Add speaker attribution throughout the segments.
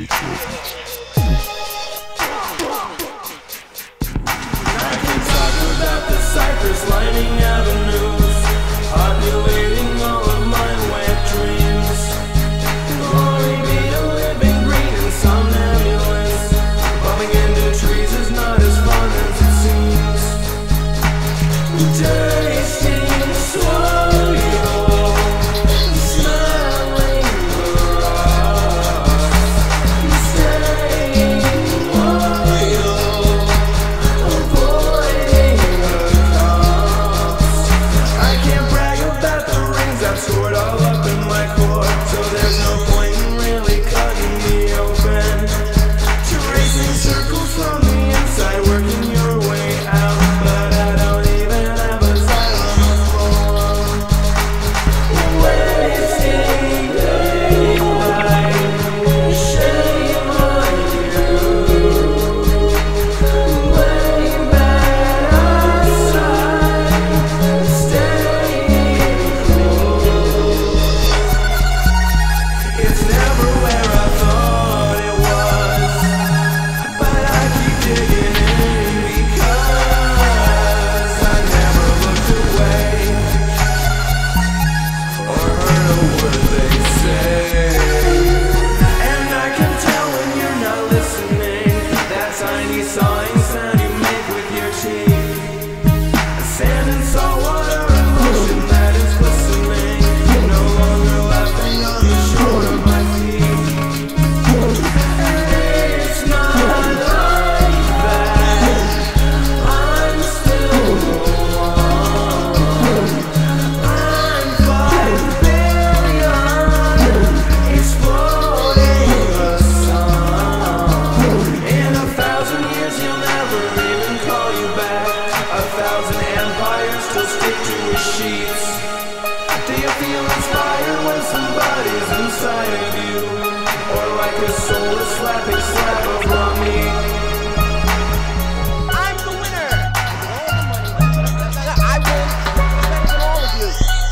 Speaker 1: Cypress lining avenues, undulating all of my wet dreams. Glory be to living green and somnambulance. Bumping into trees is not as fun as it seems. Tasting soil, smelling the rocks, staying loyal, avoiding I've stored all up in my core, so there's no point in really cutting me open. Tracing circles from the inside, working your way out, but I don't even have a xylophone. Wasting daylight, shame on you. Way back outside, staying. It's never where I thought it was, but I keep digging in because I never looked away or heard a word they say. And I can tell when you're not listening, that tiny sawing sound you make with your teeth. Sand and salt water emotion that is glistening, no longer laughing on the shore of my feet. It's not like that, I'm still one. I'm 5 billion, exploding the sun. In 1,000 years you'll never even call you back. 1,000 empires still stick to his sheets. Do you feel inspired when somebody's inside of you? Or like a soulless slapping slab of raw meat?
Speaker 2: I'm the winner! I won better than all of you.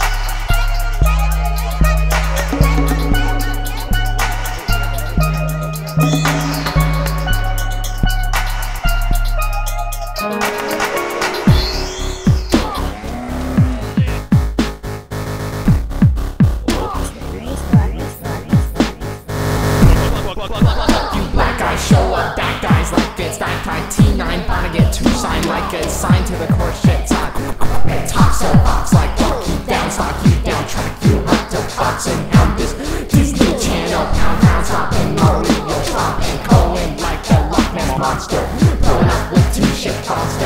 Speaker 3: Show up, bad guys like it's back time T9 bound to get 2 signed like it's signed to the course shit time. Talk so box like fuck you down, stock you down, track you up to boxing on this Disney Channel, pound stopping, Mario stopping, going like the Loch Ness monster, pulling up with 2 shit bombs.